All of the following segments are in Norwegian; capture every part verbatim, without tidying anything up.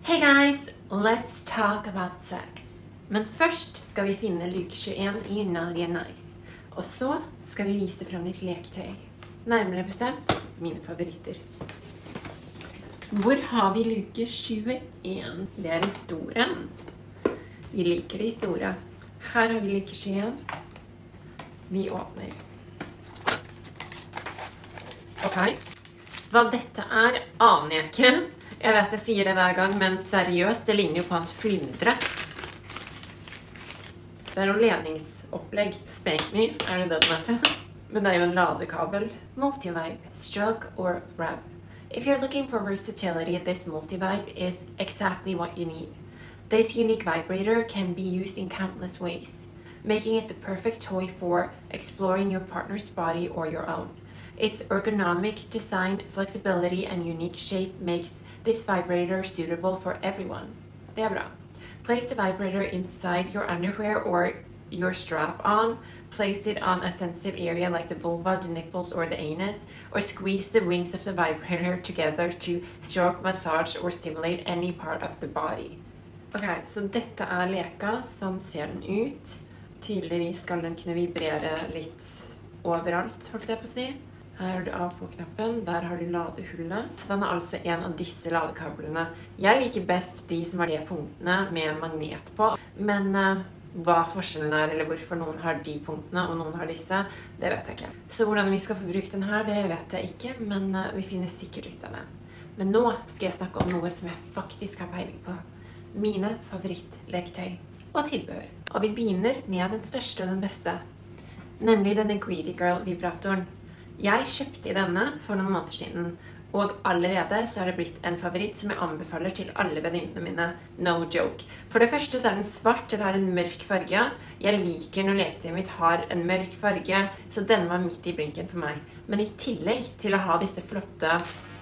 Hey guys, let's talk about sex. Men først skal vi finne luke tjueen i Naughty and Nice. Og så skal vi vise frem litt leketøy. Nærmere bestemt mine favoritter. Hvor har vi luke tjueen? Det er en stor en. Vi liker de store. Her har vi luke tjueen. Vi åpner. Ok. Hva dette er, aner jeg ikke. Jeg vet jeg sier det hver gang, men seriøst, det ligner jo på en flyndre. Det er noe ledningsopplegg. Spank me, er det det den er til? Men det er jo en ladekabel. Multivibe, stroke or rub. If you're looking for versatility, this multivibe is exactly what you need. This unique vibrator can be used in countless ways, making it the perfect toy for exploring your partner's body or your own. Its ergonomic design, flexibility, and unique shape makes this vibrator suitable for everyone. Det er bra. Place the vibrator inside your underwear or your strap-on. Place it on a sensitive area like the vulva, the nipples, or the anus, or squeeze the wings of the vibrator together to stroke, massage, or stimulate any part of the body. Ok, så dette er leka. Sånn ser den ut. Tydeligvis skal den kunne vibrere litt overalt, holdt jeg på å si. Her har du av på knappen, der har du ladehullet. Så den er altså en av disse ladekablene. Jeg liker best de som har de punktene med magnet på. Men uh, hva forskjellen er, eller hvorfor noen har de punktene og noen har disse, det vet jeg ikke. Så hvordan vi skal få brukt den her, det vet jeg ikke, men uh, vi finner sikkert ut av det. Men nå skal jeg snakke om noe som jeg faktisk har peiling på. Mine favorittleketøy og tilbehør. Og vi begynner med den største og den beste. Nemlig denne Greedy Girl-vibratoren. Jeg kjøpte i denne for noen måneder siden, og allerede så er det blitt en favoritt som jeg anbefaler til alle venninnene mine. No joke. For det første så er den svart, eller er en mørk farge. Jeg liker når leketøyet mitt har en mørk farge, så denne var midt i blinken for meg. Men i tillegg til å ha disse flotte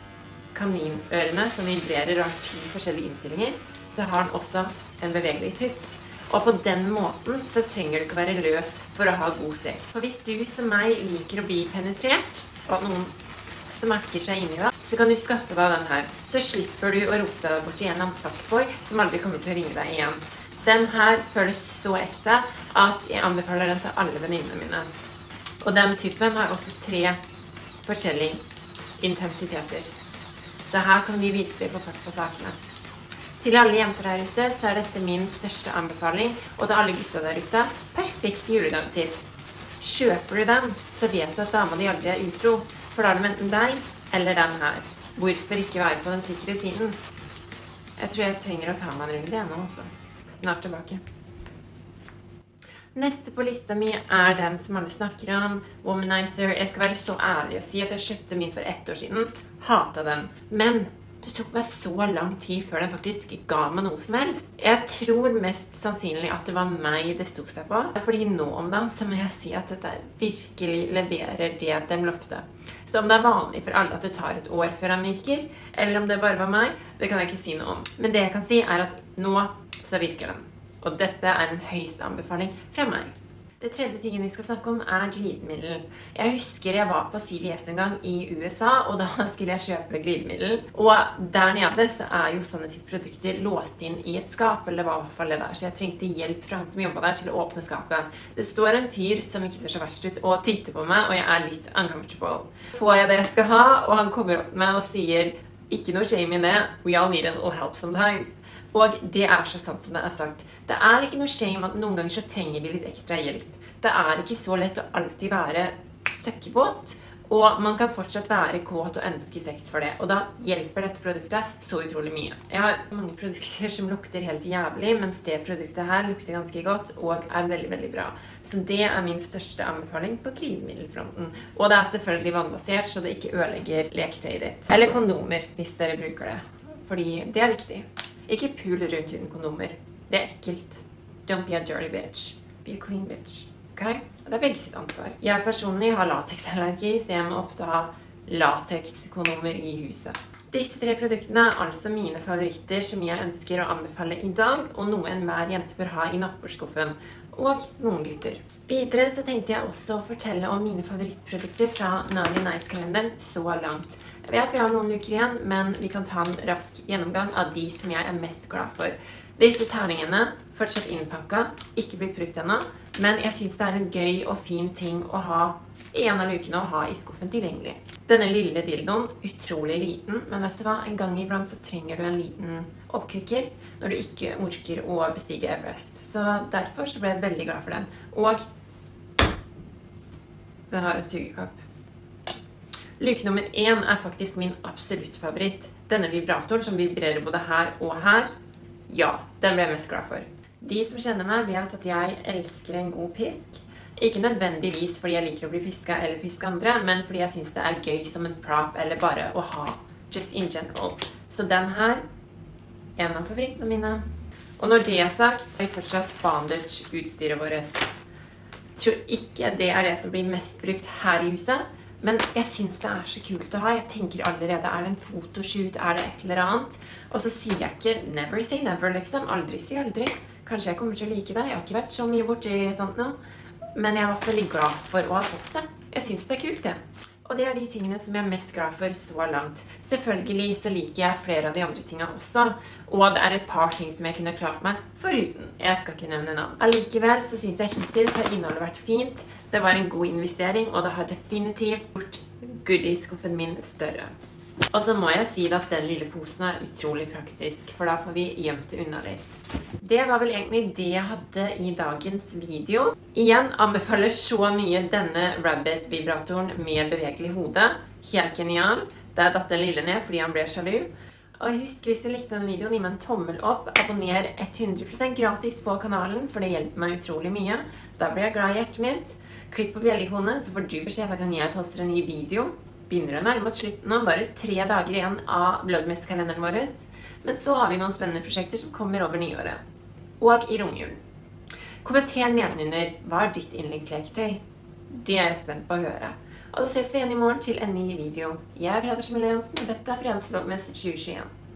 kaninørene som vibrerer og har ti forskjellige innstillinger, så har den også en bevegelig tupp. Og på den måten så trenger du ikke være løs for å ha god sex. For hvis du som meg liker å bli penetrert, og at noen smakker seg inn i deg, så kan du skaffe deg den her. Så slipper du å rope deg bort til en eller annen fuckboy som aldri kommer til å ringe deg igjen. Den her føles så ekte at jeg anbefaler den til alle venninnene mine. Og den typen har også tre forskjellige intensiteter. Så her kan vi virkelig få fatt på sakene. Til alle jenter der ute så er dette min største anbefaling, og til alle gutta der ute, perfekt julegavetips. Kjøper du den, så vet du at dama di aldri er utro, for da er det enten deg eller den her. Hvorfor ikke være på den sikre siden? Jeg tror jeg trenger å ta meg en runde igjen også. Snart tilbake. Neste på lista mi er den som alle snakker om, Womanizer. Jeg skal være så ærlig og si at jeg kjøpte min for ett år siden. Hatet den. Men det tok meg så lang tid før den faktisk ga meg noe som helst. Jeg tror mest sannsynlig at det var meg det stod seg på. Fordi nå om dem så må jeg si at dette virkelig leverer det de lovte. Så om det er vanlig for alle at det tar et år før den virker, eller om det bare var meg, det kan jeg ikke si noe om. Men det jeg kan si er at nå så virker den. Og dette er en høyeste anbefaling fra meg. Det tredje tingen vi skal snakke om er glidemiddel. Jeg husker jeg var på C V S en gang i U S A, og da skulle jeg kjøpe glidemiddel. Og der nede så er jo sånne type produkter låst inn i et skap, eller hva i hvert fall det der. Så jeg trengte hjelp fra han som jobbet der til å åpne skapet. Det står en fyr som ikke ser så verst ut og titter på meg, og jeg er litt uncomfortable. Får jeg det jeg skal ha, og han kommer opp med meg og sier, ikke noe shame i det, we all need a little help sometimes. Og det er så sant som det er sagt. Det er ikke noe shame at noen ganger så trenger vi litt ekstra hjelp. Det er ikke så lett å alltid være søkkebåt, og man kan fortsatt være kåt og ønske sex for det. Og da hjelper dette produktet så utrolig mye. Jeg har mange produkter som lukter helt jævlig, mens det produktet her lukter ganske godt og er veldig, veldig bra. Så det er min største anbefaling på glidemiddelfronten. Og det er selvfølgelig vannbasert, så det ikke ødelegger leketøyet ditt. Eller kondomer, hvis dere bruker det. Fordi det er viktig. Ikke pul rundt uten kondomer. Det er ekkelt. Don't be a dirty bitch. Be a clean bitch. Ok? Det er begge sitt ansvar. Jeg personlig har lateksallergi, så jeg må ofte ha latekskondomer i huset. Disse tre produktene er altså mine favoritter som jeg ønsker å anbefale i dag, og noe enhver jente bør ha i nattbordskuffen, og noen gutter. Videre så tenkte jeg også å fortelle om mine favorittprodukter fra Naughty Nice-kalenderen så langt. Jeg vet vi har noen uker igjen, men vi kan ta en rask gjennomgang av de som jeg er mest glad for. Disse terningene, fortsatt innpakket, ikke blitt brukt ennå, men jeg synes det er en gøy og fin ting å ha i en av lukene å ha i skuffen tilgjengelig. Denne lille dildoen, utrolig liten, men vet du hva, en gang iblant så trenger du en liten oppkukker når du ikke orker å bestige Everest. Så derfor så ble jeg veldig glad for den. Og den har en sugekopp. Luke nummer én er faktisk min absolutt favoritt. Denne vibratoren som vibrerer både her og her, ja, den ble jeg mest glad for. De som kjenner meg vet at jeg elsker en god pisk. Ikke nødvendigvis fordi jeg liker å bli pisket eller piske andre, men fordi jeg synes det er gøy som en prop eller bare å ha, just in general. Så den her er en av favorittene mine. Og når det er sagt, så er jeg fortsatt bandage-utstyret vårt. Jeg tror ikke det er det som blir mest brukt her i huset, men jeg synes det er så kult å ha. Jeg tenker allerede, er det en fotoshoot, er det et eller annet? Og så sier jeg ikke never say never, liksom. Aldri si aldri. Kanskje jeg kommer til å like det. Jeg har ikke vært så mye borti sånt nå. Men jeg var veldig glad for å ha fått det. Jeg synes det er kult, det. Og det er de tingene som jeg er mest glad for så langt. Selvfølgelig så liker jeg flere av de andre tingene også. Og det er et par ting som jeg kunne klart meg foruten. Jeg skal ikke nevne navn. Allikevel så synes jeg hittil så har innholdet vært fint. Det var en god investering, og det har definitivt gjort goodies-skuffen min større. Og så må jeg si at den lille posen er utrolig praktisk, for da får vi gjemt det unna litt. Det var vel egentlig det jeg hadde i dagens video. Igjen anbefaler så mye denne Rabbit-vibratoren med bevegelig hode. Helt genial. Der datt den lille ned fordi han ble sjalu. Og husk, hvis du likte denne videoen, gi meg en tommel opp. Abonner hundre prosent gratis på kanalen, for det hjelper meg utrolig mye. Da blir jeg glad i hjertet mitt. Klikk på bjellikonet, så får du beskjed hver gang jeg poster en ny video. Begynner å nærme oss slutten nå, bare tre dager igjen av Vlogmas-kalenderen vår. Men så har vi noen spennende prosjekter som kommer over nyåret. Og i romjulen. Kommenter nedenunder, hva er ditt yndlingsleketøy? Det er jeg spent på å høre. Og så ses vi igjen i morgen til en ny video. Jeg er Fredag Schmille Jansen, og dette er Fredags Vlogmas tjue tjueen.